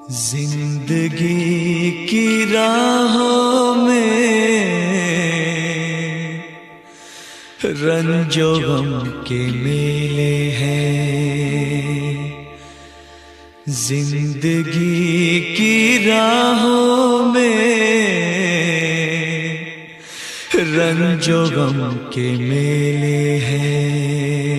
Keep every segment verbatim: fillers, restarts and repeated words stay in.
जिंदगी की राहों में रंजो गम के मेले हैं। जिंदगी की राहों में रंजो गम के मेले हैं।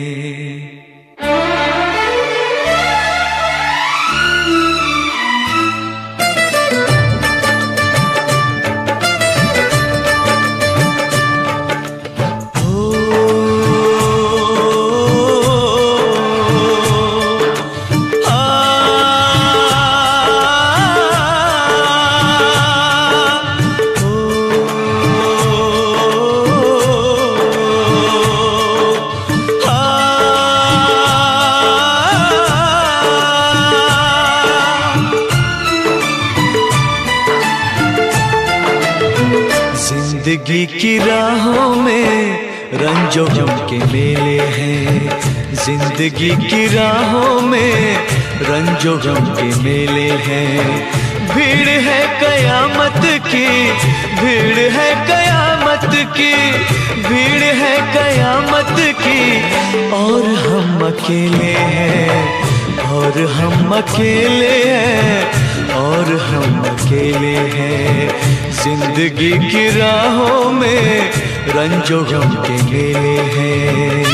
जिंदगी की राहों में रंजो गम के मेले हैं। जिंदगी की राहों में रंजो गम के मेले हैं। भीड़ है कयामत की, भीड़ है कयामत की, भीड़ है कयामत की। और हम अकेले हैं, और हम अकेले हैं, और हम अकेले हैं। जिंदगी की राहों में रंजो गम के मेले हैं।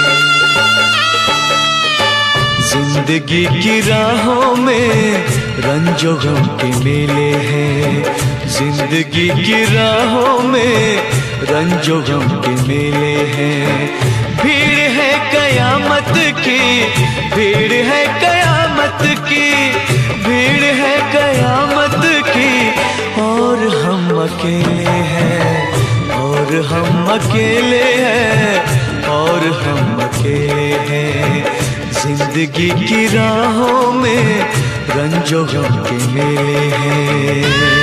जिंदगी की राहों में रंजो गम के मेले हैं। जिंदगी की राहों में रंजो गम के मेले हैं। भीड़ है कयामत की, भीड़ है कयामत की, भीड़ है कयामत की। और हम अकेले हैं, और हम अकेले हैं, और हम अकेले हैं। जिंदगी की राहों में रंजो गम के मेले हैं।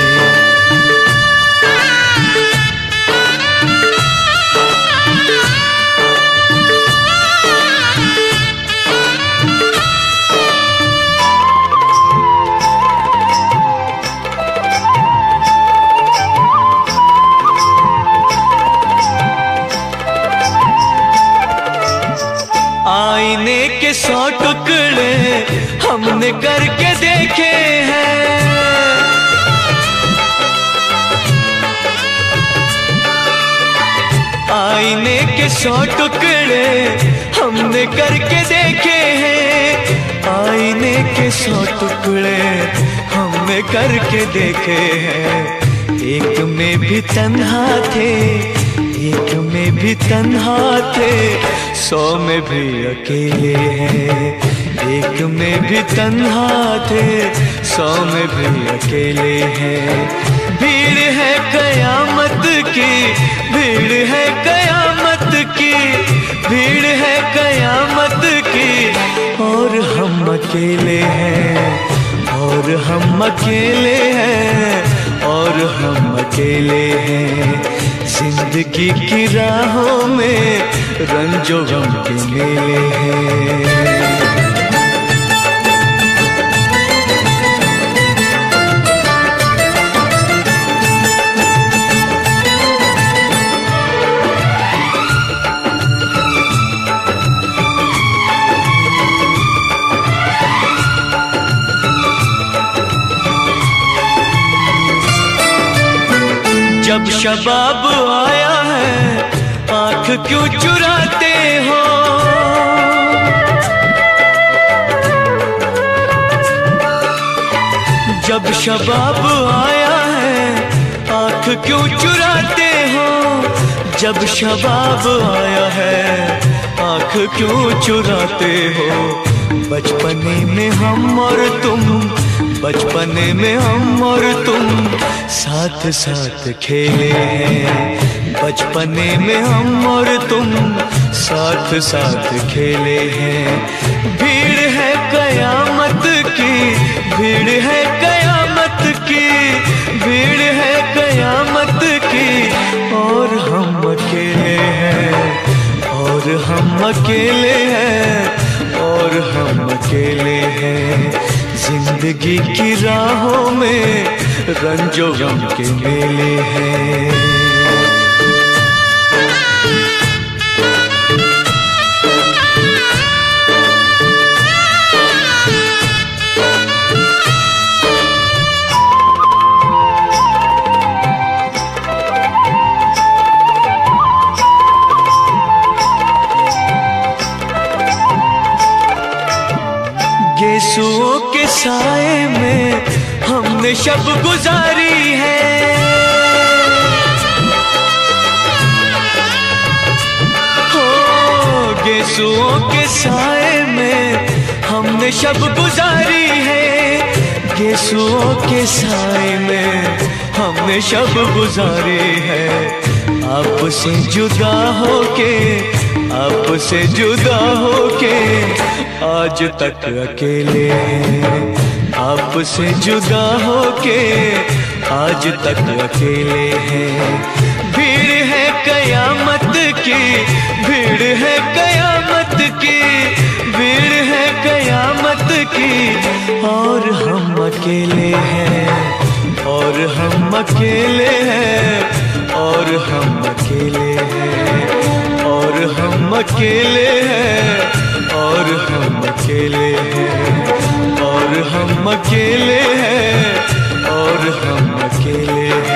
आईने के सौ टुकड़े हमने करके देखे हैं। आईने के सौ टुकड़े हमने करके देखे हैं। आईने के सौ टुकड़े हमने करके देखे हैं। एक में भी तन्हा थे, एक में भी तन्हा थे, सौ में भी अकेले हैं। एक में भी तन्हा थे, सौ में भी अकेले हैं। भीड़ है कयामत की, भीड़ है कयामत की, भीड़ है कयामत की। और हम अकेले हैं, और हम अकेले हैं, और हम अकेले हैं। जिंदगी की राहों में रंजो गम के मेले हैं। जब शबाब आया है आँख क्यों चुराते हो। जब शबाब आया है आँख क्यों चुराते हो। जब शबाब आया है आँख क्यों चुराते हो। बचपने में हम और तुम, बचपने में हम और तुम साथ साथ खेले हैं। बचपने में हम और तुम साथ साथ खेले हैं। भीड़ है कयामत की, भीड़ है कयामत की, भीड़ है कयामत की। और हम अकेले हैं, और हम अकेले हैं, और हम अकेले हैं। जिंदगी की राहों में रंजो गम के मेले हैं। गेसुओं के साए में हमने शब गुजारी है, हो गेसुओं के साए में हमने शब गुजारी है, गेसुओं के साए में हमने शब गुजारी है। आपसे जुदा होके, आपसे जुदा होके आज तक अकेले हैं, आपसे जुदा होके आज तक अकेले हैं। भीड़ है कयामत की, भीड़ है कयामत की, भीड़ है कयामत की, और हम अकेले हैं, और हम अकेले हैं, और हम अकेले हैं, और हम अकेले हैं, और हम अकेले हैं, और हम अकेले हैं, और हम अकेले हैं।